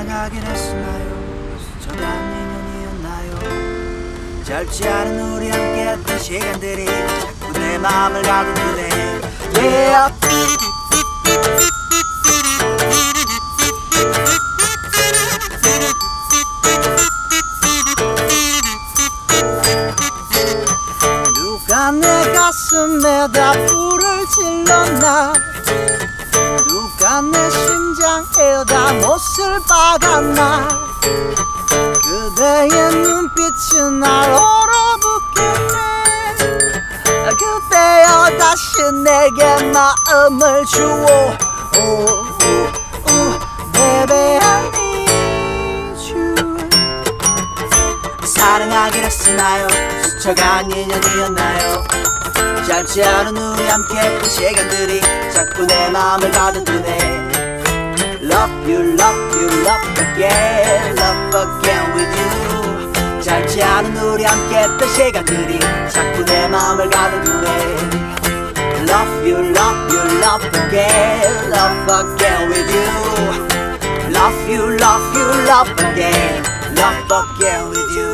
사랑하긴 했었나요? 스쳐간 인연이었나요? 짧지 않은 우리 함께했던 시간들이 자꾸 내 마음을 가두네. Yeah. 누가 내 가슴에다 불을 질렀나? 누가 내 심장에다 못을 박았나? 그대의 눈빛은 날 얼어붙게 해. 그대여 다시 내게 마음을 주오. Baby I need you. 사랑하긴 했었나요? 스쳐간 인연이었나요? 짧지 않은 우리 함께했던 시간들이 자꾸 내 마음을 가두네. Love you, love you, love again, love again with you. 짧지 않은 우리 함께했던 시간들이 자꾸 내 마음을 가두네. Love you, love you, love again, love again with you. Love you, love you, love again, love again with you.